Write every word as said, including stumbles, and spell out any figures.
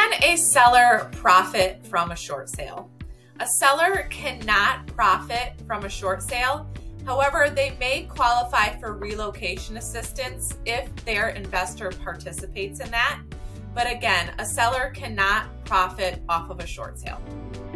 Can a seller profit from a short sale? A seller cannot profit from a short sale. However, they may qualify for relocation assistance if their investor participates in that. But again, a seller cannot profit off of a short sale.